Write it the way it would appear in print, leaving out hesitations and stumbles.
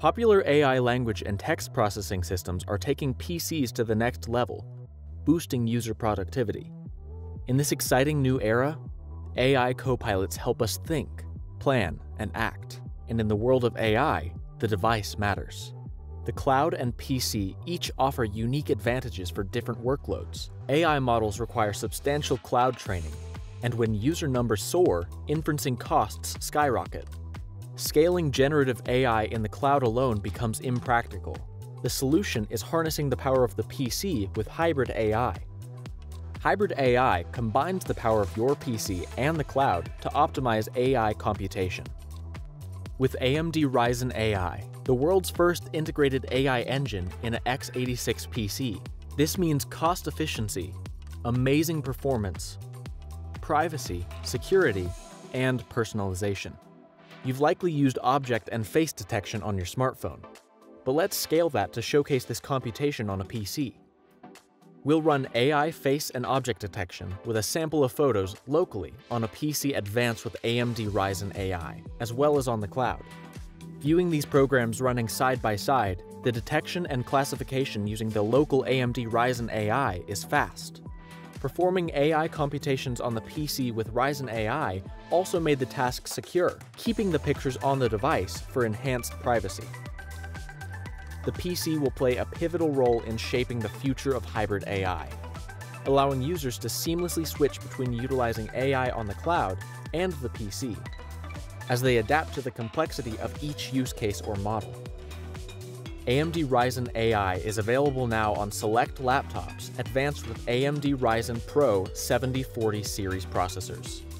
Popular AI language and text processing systems are taking PCs to the next level, boosting user productivity. In this exciting new era, AI copilots help us think, plan, and act. And in the world of AI, the device matters. The cloud and PC each offer unique advantages for different workloads. AI models require substantial cloud training, and when user numbers soar, inferencing costs skyrocket. Scaling generative AI in the cloud alone becomes impractical. The solution is harnessing the power of the PC with hybrid AI. Hybrid AI combines the power of your PC and the cloud to optimize AI computation. With AMD Ryzen AI, the world's first integrated AI engine in an x86 PC, this means cost efficiency, amazing performance, privacy, security, and personalization. You've likely used object and face detection on your smartphone, but let's scale that to showcase this computation on a PC. We'll run AI face and object detection with a sample of photos locally on a PC advanced with AMD Ryzen AI, as well as on the cloud. Viewing these programs running side by side, the detection and classification using the local AMD Ryzen AI is fast. Performing AI computations on the PC with Ryzen AI also made the task secure, keeping the pictures on the device for enhanced privacy. The PC will play a pivotal role in shaping the future of hybrid AI, allowing users to seamlessly switch between utilizing AI on the cloud and the PC, as they adapt to the complexity of each use case or model. AMD Ryzen AI is available now on select laptops advanced with AMD Ryzen Pro 7040 series processors.